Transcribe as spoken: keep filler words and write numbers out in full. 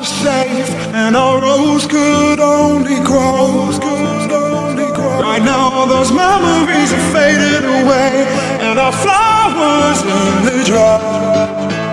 safe, and our rose could only grow. Right now all those memories are faded away, and our flowers in the dry.